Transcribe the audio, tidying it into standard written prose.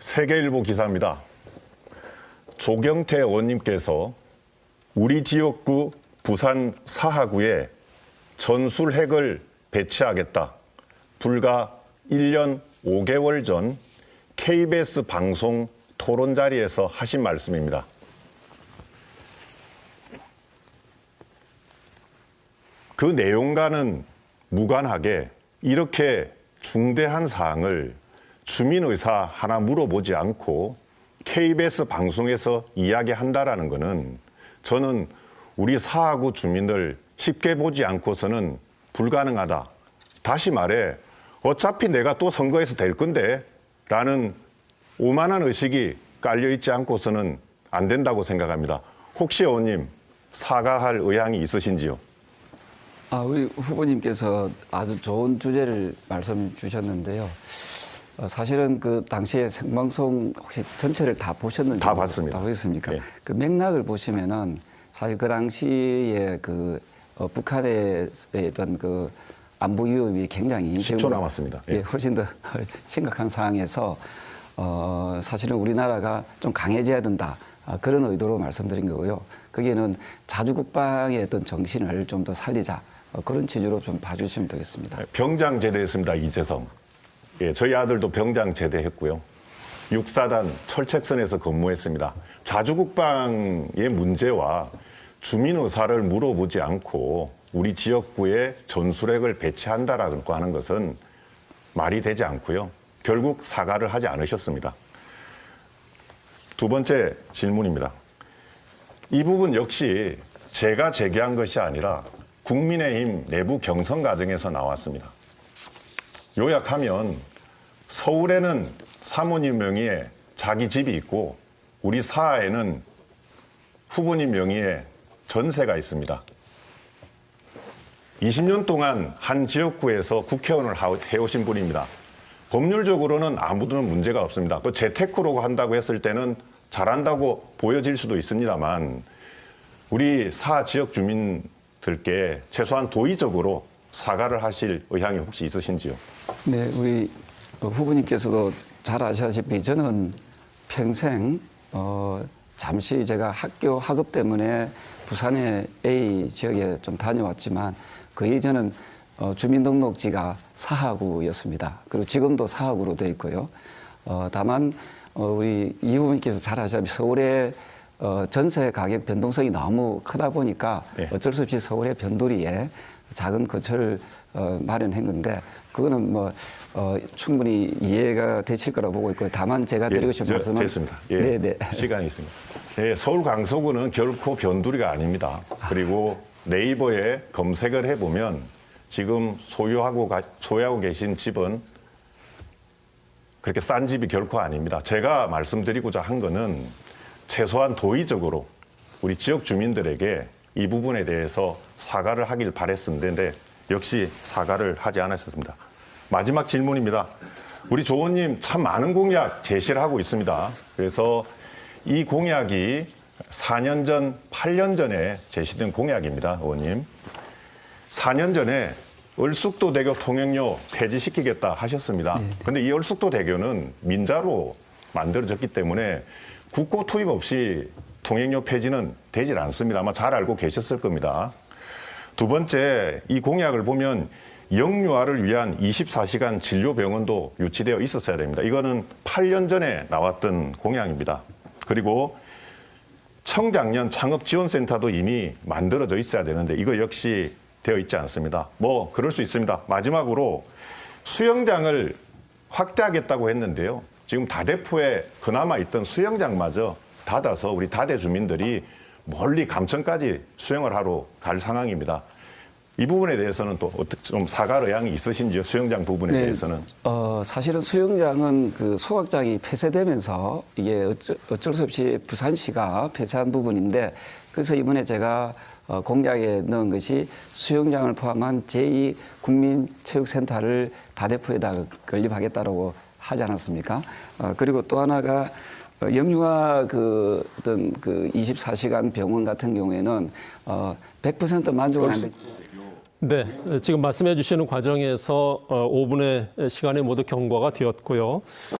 세계일보 기사입니다. 조경태 의원님께서 우리 지역구 부산 사하구에 전술핵을 배치하겠다. 불과 1년 5개월 전 KBS 방송 토론 자리에서 하신 말씀입니다. 그 내용과는 무관하게 이렇게 중대한 사항을 주민의사 하나 물어보지 않고 KBS 방송에서 이야기한다라는 것은 저는 우리 사하구 주민들 쉽게 보지 않고서는 불가능하다. 다시 말해 어차피 내가 또 선거에서 될 건데 라는 오만한 의식이 깔려있지 않고서는 안 된다고 생각합니다. 혹시 의원님 사과할 의향이 있으신지요? 우리 후보님께서 아주 좋은 주제를 말씀 주셨는데요. 사실은 그 당시에 생방송 혹시 전체를 다 보셨는지? 다 봤습니다. 다 보셨습니까? 네. 그 맥락을 보시면은 사실 그 당시에 그 북한의 어떤 그 안보 위협이 굉장히 10초 남았습니다. 예, 훨씬 더 심각한 상황에서 사실은 우리나라가 좀 강해져야 된다. 그런 의도로 말씀드린 거고요. 거기에는 자주국방의 어떤 정신을 좀 더 살리자. 그런 취지로 좀 봐주시면 되겠습니다. 병장 제대했습니다. 이재성. 예, 저희 아들도 병장 제대했고요. 6사단 철책선에서 근무했습니다. 자주국방의 문제와 주민 의사를 물어보지 않고 우리 지역구에 전술핵을 배치한다라고 하는 것은 말이 되지 않고요. 결국 사과를 하지 않으셨습니다. 두 번째 질문입니다. 이 부분 역시 제가 제기한 것이 아니라 국민의힘 내부 경선 과정에서 나왔습니다. 요약하면 서울에는 사모님 명의의 자기 집이 있고 우리 사하에는 후보님 명의의 전세가 있습니다. 20년 동안 한 지역구에서 국회의원을 해오신 분입니다. 법률적으로는 아무도 문제가 없습니다. 그 재테크로 한다고 했을 때는 잘한다고 보여질 수도 있습니다만 우리 사하 지역 주민들께 최소한 도의적으로 사과를 하실 의향이 혹시 있으신지요? 네, 우리 후보님께서도 잘 아시다시피 저는 평생 잠시 제가 학업 때문에 부산의 A 지역에 좀 다녀왔지만 그 이전은 주민등록지가 사하구였습니다. 그리고 지금도 사하구로 되어 있고요. 다만 우리 이 후보님께서 잘 아시다시피 서울의 전세 가격 변동성이 너무 크다 보니까 네. 어쩔 수 없이 서울의 변두리에 작은 거처를 마련했는데 그거는 뭐 충분히 이해가 되실 거라고 보고 있고요. 다만 제가 드리고 싶은 말씀은 됐습니다. 예, 네네. 시간이 있습니다. 네, 서울 강서구는 결코 변두리가 아닙니다. 그리고 네이버에 검색을 해보면 지금 소유하고 계신 집은 그렇게 싼 집이 결코 아닙니다. 제가 말씀드리고자 한 거는 최소한 도의적으로 우리 지역 주민들에게 이 부분에 대해서 사과를 하길 바랬었는데 역시 사과를 하지 않았습니다. 마지막 질문입니다. 우리 조 의원님 참 많은 공약 제시를 하고 있습니다. 그래서 이 공약이 4년 전, 8년 전에 제시된 공약입니다, 의원님. 4년 전에 얼숙도대교 통행료 폐지시키겠다 하셨습니다. 그런데 이 얼숙도대교는 민자로 만들어졌기 때문에 국고 투입 없이 통행료 폐지는 되질 않습니다. 아마 잘 알고 계셨을 겁니다. 두 번째, 이 공약을 보면 영유아를 위한 24시간 진료병원도 유치되어 있었어야 됩니다. 이거는 8년 전에 나왔던 공약입니다. 그리고 청장년 창업지원센터도 이미 만들어져 있어야 되는데 이거 역시 되어 있지 않습니다. 뭐 그럴 수 있습니다. 마지막으로 수영장을 확대하겠다고 했는데요. 지금 다대포에 그나마 있던 수영장마저 닫아서 우리 다대 주민들이 멀리 감천까지 수영을 하러 갈 상황입니다. 이 부분에 대해서는 또 어떻게 좀 사과 의향이 있으신지요? 수영장 부분에 네, 대해서는. 사실은 수영장은 그 소각장이 폐쇄되면서 이게 어쩔 수 없이 부산시가 폐쇄한 부분인데 그래서 이번에 제가 공약에 넣은 것이 수영장을 포함한 제2 국민체육센터를 다대포에다 건립하겠다고 하지 않았습니까? 그리고 또 하나가 영유아 어떤 24시간 병원 같은 경우에는 100% 만족을 안 돼. 네, 지금 말씀해 주시는 과정에서 5분의 시간이 모두 경과가 되었고요.